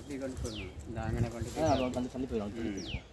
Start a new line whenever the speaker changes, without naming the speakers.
அப்படி கொண்டு போகணும் இந்த அங்கே கொண்டு போய்
வந்து தள்ளி போயிடும்